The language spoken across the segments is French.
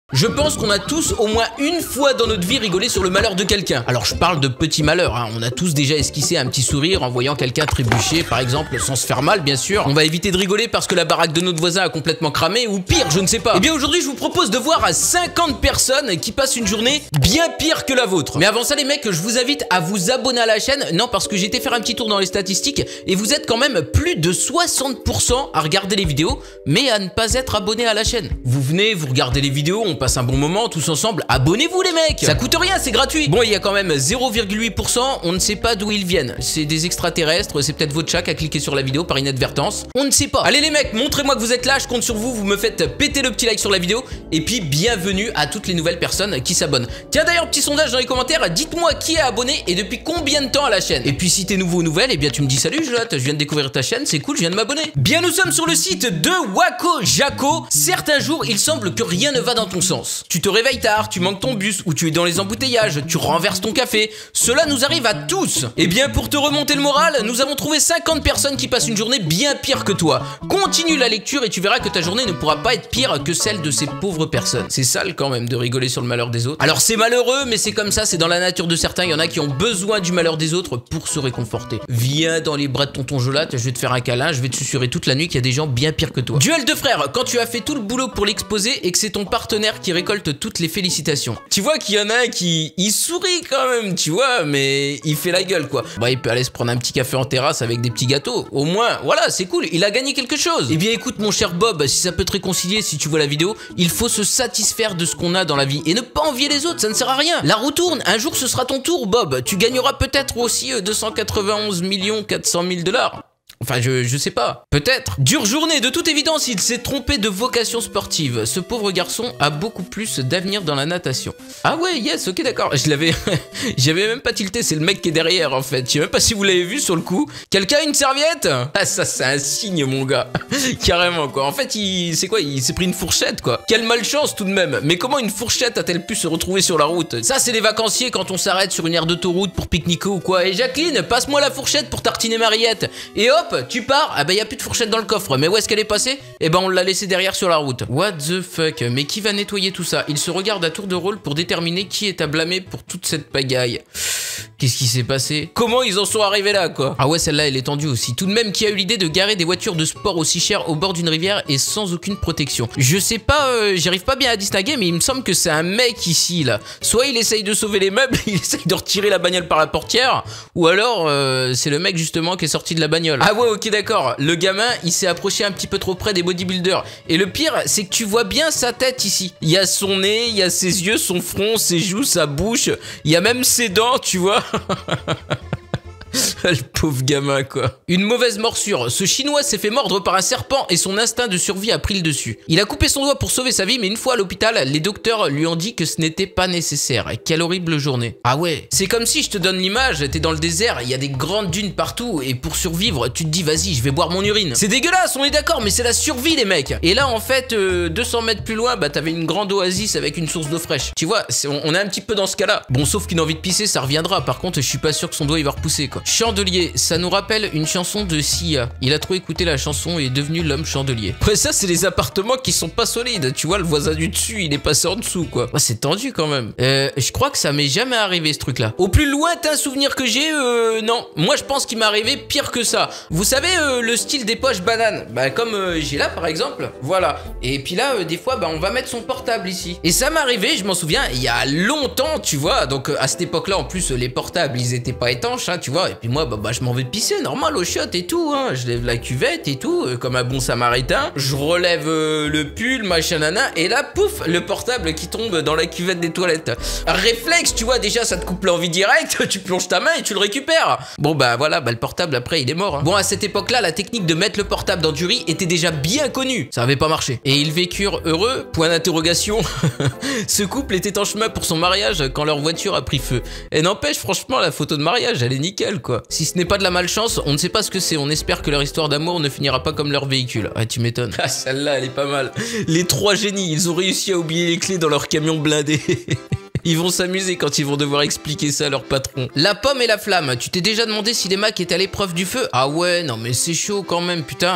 Je pense qu'on a tous au moins une fois dans notre vie rigolé sur le malheur de quelqu'un. Alors je parle de petits malheurs, hein. On a tous déjà esquissé un petit sourire en voyant quelqu'un trébucher, par exemple, sans se faire mal bien sûr. On va éviter de rigoler parce que la baraque de notre voisin a complètement cramé, ou pire, je ne sais pas. Et bien aujourd'hui je vous propose de voir à 50 personnes qui passent une journée bien pire que la vôtre. Mais avant ça les mecs, je vous invite à vous abonner à la chaîne. Non, parce que j'ai été faire un petit tour dans les statistiques et vous êtes quand même plus de 60% à regarder les vidéos, mais à ne pas être abonné à la chaîne. Vous venez, vous regardez les vidéos, on passe un bon moment tous ensemble, abonnez-vous les mecs, ça coûte rien, c'est gratuit. Bon, il y a quand même 0,8%, on ne sait pas d'où ils viennent, c'est des extraterrestres, c'est peut-être votre chat qui a cliqué sur la vidéo par inadvertance, on ne sait pas. Allez les mecs, montrez-moi que vous êtes là, je compte sur vous, vous me faites péter le petit like sur la vidéo, et puis bienvenue à toutes les nouvelles personnes qui s'abonnent. Tiens d'ailleurs, petit sondage dans les commentaires, dites-moi qui est abonné et depuis combien de temps à la chaîne. Et puis si t'es nouveau aux nouvelles, et bien tu me dis salut Jolotte, je viens de découvrir ta chaîne, c'est cool, je viens de m'abonner. Bien, nous sommes sur le site de Wako Jaco. Certains jours, il semble que rien ne va dans ton sens. Tu te réveilles tard, tu manques ton bus ou tu es dans les embouteillages, tu renverses ton café. Cela nous arrive à tous. Et bien pour te remonter le moral, nous avons trouvé 50 personnes qui passent une journée bien pire que toi. Continue la lecture et tu verras que ta journée ne pourra pas être pire que celle de ces pauvres personnes. C'est sale quand même de rigoler sur le malheur des autres. Alors c'est malheureux, mais c'est comme ça, c'est dans la nature de certains. Il y en a qui ont besoin du malheur des autres pour se réconforter. Viens dans les bras de tonton Jolatte, je vais te faire un câlin, je vais te susurrer toute la nuit qu'il y a des gens bien pires que toi. Duel de frères, quand tu as fait tout le boulot pour l'exposer et que c'est ton partenaire qui récolte toutes les félicitations. Tu vois qu'il y en a un qui il sourit quand même, tu vois, mais il fait la gueule quoi. Bah il peut aller se prendre un petit café en terrasse avec des petits gâteaux. Au moins, voilà, c'est cool, il a gagné quelque chose. Eh bien écoute mon cher Bob, si ça peut te réconcilier, si tu vois la vidéo, il faut se satisfaire de ce qu'on a dans la vie et ne pas envier les autres, ça ne sert à rien. La roue tourne, un jour ce sera ton tour Bob. Tu gagneras peut-être aussi 291 400 000 $. Enfin, je sais pas. Peut-être. Dure journée, de toute évidence, il s'est trompé de vocation sportive. Ce pauvre garçon a beaucoup plus d'avenir dans la natation. Ah ouais, yes, ok, d'accord. Je l'avais... J'avais même pas tilté, c'est le mec qui est derrière, en fait. Je sais même pas si vous l'avez vu sur le coup. Quelqu'un a une serviette? Ah, ça, c'est un signe, mon gars. Carrément, quoi. En fait, c'est quoi? Il s'est pris une fourchette, quoi. Quelle malchance, tout de même. Mais comment une fourchette a-t-elle pu se retrouver sur la route? Ça, c'est les vacanciers quand on s'arrête sur une aire d'autoroute pour pique-niquer ou quoi. Et Jacqueline, passe-moi la fourchette pour tartiner Mariette. Et hop, tu pars, ah bah y a plus de fourchette dans le coffre. Mais où est-ce qu'elle est passée? Eh ben on l'a laissée derrière sur la route. What the fuck? Mais qui va nettoyer tout ça? Il se regarde à tour de rôle pour déterminer qui est à blâmer pour toute cette pagaille. Qu'est-ce qui s'est passé? Comment ils en sont arrivés là quoi? Ah ouais, celle-là elle est tendue aussi. Tout de même, qui a eu l'idée de garer des voitures de sport aussi chères au bord d'une rivière et sans aucune protection? Je sais pas, j'arrive pas bien à distinguer, mais il me semble que c'est un mec ici là. Soit il essaye de sauver les meubles, il essaye de retirer la bagnole par la portière, ou alors c'est le mec justement qui est sorti de la bagnole. Ah ouais, ok d'accord, le gamin il s'est approché un petit peu trop près des bodybuilders. Et le pire c'est que tu vois bien sa tête ici. Il y a son nez, il y a ses yeux, son front, ses joues, sa bouche, il y a même ses dents, tu vois. Le pauvre gamin quoi. Une mauvaise morsure. Ce chinois s'est fait mordre par un serpent et son instinct de survie a pris le dessus. Il a coupé son doigt pour sauver sa vie, mais une fois à l'hôpital, les docteurs lui ont dit que ce n'était pas nécessaire. Et quelle horrible journée. Ah ouais, c'est comme si je te donne l'image, t'es dans le désert, il y a des grandes dunes partout et pour survivre, tu te dis vas-y, je vais boire mon urine. C'est dégueulasse, on est d'accord, mais c'est la survie les mecs. Et là en fait, 200 mètres plus loin, bah t'avais une grande oasis avec une source d'eau fraîche. Tu vois, on est un petit peu dans ce cas-là. Bon, sauf qu'une envie de pisser, ça reviendra. Par contre, je suis pas sûr que son doigt il va repousser quoi. Chandelier, ça nous rappelle une chanson de Sia. Il a trop écouté la chanson et est devenu l'homme chandelier. Après ça, c'est les appartements qui sont pas solides. Tu vois, le voisin du dessus, il est passé en dessous, quoi. Ouais, c'est tendu quand même. Je crois que ça m'est jamais arrivé ce truc-là. Au plus lointain souvenir que j'ai, non. Moi, je pense qu'il m'est arrivé pire que ça. Vous savez, le style des poches bananes. Bah, comme j'ai là, par exemple. Voilà. Et puis là, des fois, bah, on va mettre son portable ici. Et ça m'est arrivé, je m'en souviens, il y a longtemps, tu vois. Donc, à cette époque-là, en plus, les portables, ils étaient pas étanches, hein, tu vois. Et puis moi, bah je m'en vais pisser, normal, au chiottes et tout, hein. Je lève la cuvette et tout, comme un bon samaritain. Je relève le pull, machin nana, et là, pouf, le portable qui tombe dans la cuvette des toilettes. Réflexe, tu vois, déjà, ça te coupe l'envie directe, tu plonges ta main et tu le récupères. Bon, bah voilà, bah le portable, après, il est mort. Hein. Bon, à cette époque-là, la technique de mettre le portable dans du riz était déjà bien connue. Ça avait pas marché. Et ils vécurent heureux, point d'interrogation. Ce couple était en chemin pour son mariage quand leur voiture a pris feu. Et n'empêche, franchement, la photo de mariage, elle est nickel, quoi. Si ce n'est pas de la malchance, on ne sait pas ce que c'est. On espère que leur histoire d'amour ne finira pas comme leur véhicule. Ah, tu m'étonnes. Ah, celle-là, elle est pas mal. Les trois génies, ils ont réussi à oublier les clés dans leur camion blindé. Ils vont s'amuser quand ils vont devoir expliquer ça à leur patron. La pomme et la flamme. Tu t'es déjà demandé si les Macs étaient à l'épreuve du feu? Ah ouais, non mais c'est chaud quand même, putain.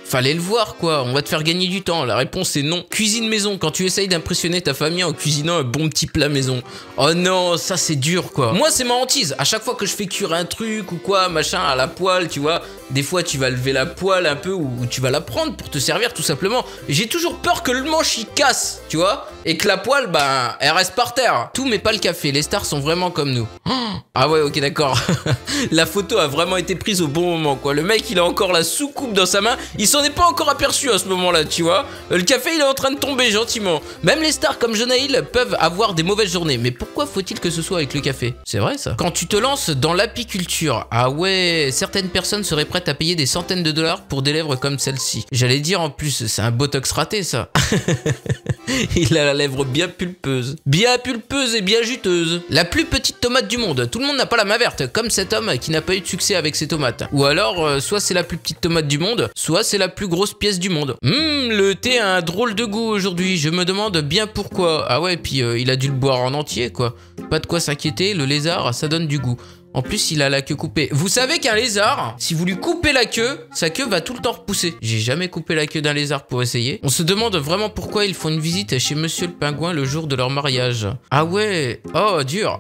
Fallait le voir, quoi. On va te faire gagner du temps. La réponse est non. Cuisine maison, quand tu essayes d'impressionner ta famille en cuisinant un bon petit plat maison. Oh non, ça c'est dur, quoi. Moi, c'est ma hantise. À chaque fois que je fais cuire un truc ou quoi, machin, à la poêle, tu vois, des fois, tu vas lever la poêle un peu ou tu vas la prendre pour te servir, tout simplement. J'ai toujours peur que le manche, il casse, tu vois, et que la poêle, ben, elle reste par terre. Tout, mais pas le café. Les stars sont vraiment comme nous. Ah ouais, ok, d'accord. La photo a vraiment été prise au bon moment, quoi. Le mec, il a encore la soucoupe dans sa main. Il s'en est pas encore aperçu à ce moment-là, tu vois. Le café, il est en train de tomber gentiment. Même les stars comme Jonah Hill peuvent avoir des mauvaises journées. Mais pourquoi faut-il que ce soit avec le café? C'est vrai, ça. Quand tu te lances dans l'apiculture, ah ouais, certaines personnes seraient prêtes à payer des centaines de dollars pour des lèvres comme celle-ci. J'allais dire en plus, c'est un botox raté, ça. Il a la lèvre bien pulpeuse. Bien pulpeuse et bien juteuse. La plus petite tomate du monde. Tout le monde n'a pas la main verte, comme cet homme qui n'a pas eu de succès avec ses tomates. Ou alors, soit c'est la plus petite tomate du monde, soit c'est la plus grosse pièce du monde. Le thé a un drôle de goût aujourd'hui. Je me demande bien pourquoi. Ah ouais, puis il a dû le boire en entier, quoi. Pas de quoi s'inquiéter, le lézard, ça donne du goût. En plus, il a la queue coupée. Vous savez qu'un lézard, si vous lui coupez la queue, sa queue va tout le temps repousser. J'ai jamais coupé la queue d'un lézard pour essayer. On se demande vraiment pourquoi ils font une visite chez Monsieur le Pingouin le jour de leur mariage. Ah ouais, oh, dur.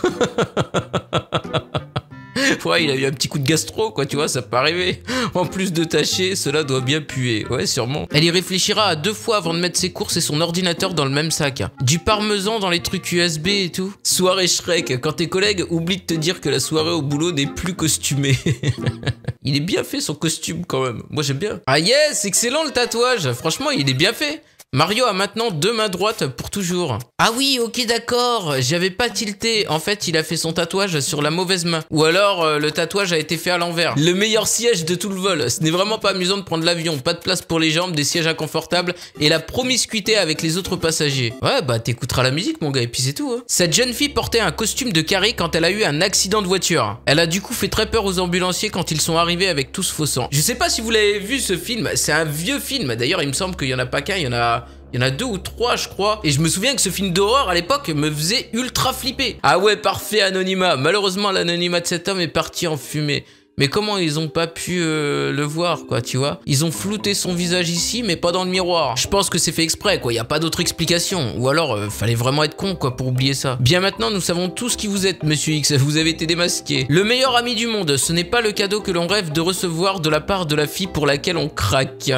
Ouais, il a eu un petit coup de gastro, quoi, tu vois, ça peut arriver. En plus de tâcher, cela doit bien puer. Ouais, sûrement. Elle y réfléchira à 2 fois avant de mettre ses courses et son ordinateur dans le même sac. Du parmesan dans les trucs USB et tout. Soirée Shrek, quand tes collègues oublient de te dire que la soirée au boulot n'est plus costumée. Il est bien fait, son costume, quand même. Moi, j'aime bien. Ah yes, excellent le tatouage. Franchement, il est bien fait. Mario a maintenant 2 mains droites pour toujours. Ah oui, ok, d'accord, j'avais pas tilté. En fait, il a fait son tatouage sur la mauvaise main. Ou alors, le tatouage a été fait à l'envers. Le meilleur siège de tout le vol. Ce n'est vraiment pas amusant de prendre l'avion. Pas de place pour les jambes, des sièges inconfortables et la promiscuité avec les autres passagers. Ouais, bah t'écouteras la musique, mon gars, et puis c'est tout. Hein. Cette jeune fille portait un costume de carré quand elle a eu un accident de voiture. Elle a du coup fait très peur aux ambulanciers quand ils sont arrivés avec tout ce faux sang. Je sais pas si vous l'avez vu, ce film. C'est un vieux film. D'ailleurs, il me semble qu'il y en a pas qu'un, il y en a 2 ou 3, je crois. Et je me souviens que ce film d'horreur, à l'époque, me faisait ultra flipper. Ah ouais, parfait anonymat. Malheureusement, l'anonymat de cet homme est parti en fumée. Mais comment ils ont pas pu le voir, quoi, tu vois? Ils ont flouté son visage ici, mais pas dans le miroir. Je pense que c'est fait exprès, quoi. Y a pas d'autre explication. Ou alors, fallait vraiment être con, quoi, pour oublier ça. Bien maintenant, nous savons tous qui vous êtes, Monsieur X. Vous avez été démasqué. Le meilleur ami du monde, ce n'est pas le cadeau que l'on rêve de recevoir de la part de la fille pour laquelle on craque.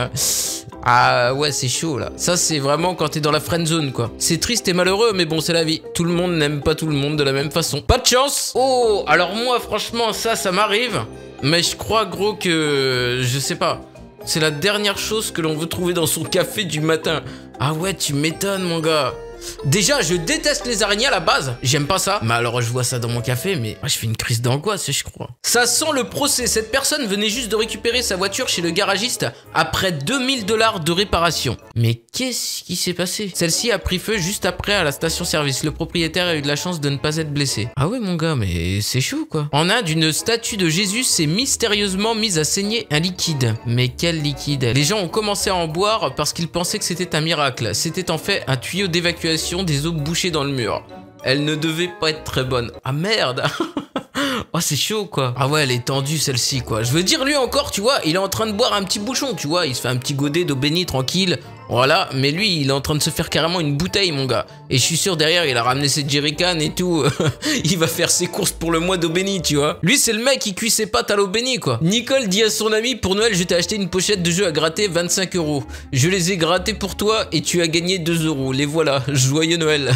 Ah ouais, c'est chaud là. Ça, c'est vraiment quand t'es dans la friend zone, quoi. C'est triste et malheureux, mais bon, c'est la vie. Tout le monde n'aime pas tout le monde de la même façon. Pas de chance. Oh, alors moi, franchement, ça m'arrive. Mais je crois, gros, que... Je sais pas. C'est la dernière chose que l'on veut trouver dans son café du matin. Ah ouais, tu m'étonnes, mon gars. Déjà, je déteste les araignées à la base. J'aime pas ça. Mais alors, je vois ça dans mon café, mais je fais une crise d'angoisse, je crois. Ça sent le procès. Cette personne venait juste de récupérer sa voiture chez le garagiste après 2000 $ de réparation. Mais qu'est-ce qui s'est passé? Celle-ci a pris feu juste après à la station-service. Le propriétaire a eu de la chance de ne pas être blessé. Ah ouais, mon gars, mais c'est chaud, quoi. En Inde, une statue de Jésus s'est mystérieusement mise à saigner un liquide. Mais quel liquide? Les gens ont commencé à en boire parce qu'ils pensaient que c'était un miracle. C'était en fait un tuyau d'évacuation des eaux bouchées dans le mur. Elle ne devait pas être très bonne. Ah merde. Oh, c'est chaud, quoi. Ah ouais, elle est tendue, celle-ci, quoi. Je veux dire, lui encore, tu vois, il est en train de boire un petit bouchon, tu vois. Il se fait un petit godet d'eau bénie, tranquille. Voilà, mais lui, il est en train de se faire carrément une bouteille, mon gars. Et je suis sûr, derrière, il a ramené ses jerrycans et tout. Il va faire ses courses pour le mois d'eau bénie, tu vois. Lui, c'est le mec qui cuit ses pâtes à l'eau bénie, quoi. Nicole dit à son ami, pour Noël, je t'ai acheté une pochette de jeux à gratter, 25 €. Je les ai grattés pour toi et tu as gagné 2 €. Les voilà. Joyeux Noël.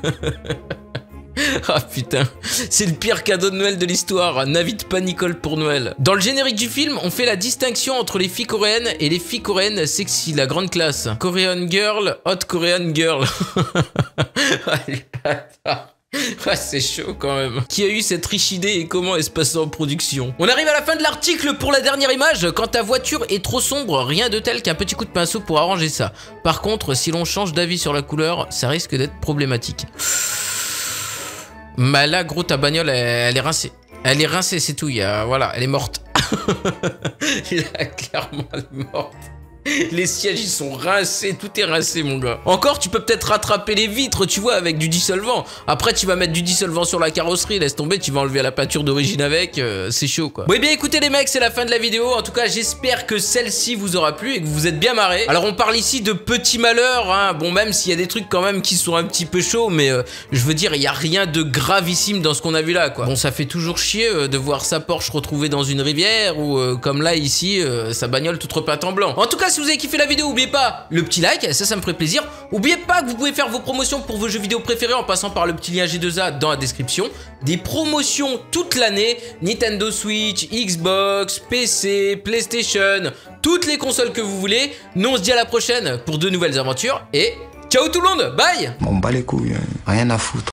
Ah putain, c'est le pire cadeau de Noël de l'histoire. N'invite pas Nicole pour Noël. Dans le générique du film, on fait la distinction entre les filles coréennes et les filles coréennes sexy, la grande classe. Korean girl, hot Korean girl. Ouais, c'est chaud quand même. Qui a eu cette riche idée et comment elle se passe en production? On arrive à la fin de l'article pour la dernière image. Quand ta voiture est trop sombre, rien de tel qu'un petit coup de pinceau pour arranger ça. Par contre, si l'on change d'avis sur la couleur, ça risque d'être problématique. Mais là, gros, ta bagnole, elle est rincée. Elle est rincée, c'est tout. Voilà, elle est morte. Là, clairement, elle est morte. Les sièges ils sont rincés, tout est rincé mon gars. Encore tu peux peut-être rattraper les vitres tu vois avec du dissolvant. Après tu vas mettre du dissolvant sur la carrosserie, laisse tomber, tu vas enlever la peinture d'origine avec, c'est chaud quoi. Bon et bien écoutez les mecs, c'est la fin de la vidéo. En tout cas j'espère que celle-ci vous aura plu et que vous vous êtes bien marrés. Alors on parle ici de petits malheurs hein. Bon même s'il y a des trucs quand même qui sont un petit peu chauds, mais je veux dire il n'y a rien de gravissime dans ce qu'on a vu là quoi. Bon ça fait toujours chier de voir sa Porsche retrouvée dans une rivière ou comme là ici sa bagnole toute repeinte en blanc. En tout cas si vous avez kiffé la vidéo, n'oubliez pas le petit like, ça me ferait plaisir. N'oubliez pas que vous pouvez faire vos promotions pour vos jeux vidéo préférés en passant par le petit lien G2A dans la description. Des promotions toute l'année, Nintendo Switch, Xbox, PC, PlayStation, toutes les consoles que vous voulez. Nous on se dit à la prochaine pour de nouvelles aventures et ciao tout le monde, bye. On bat les couilles, rien à foutre.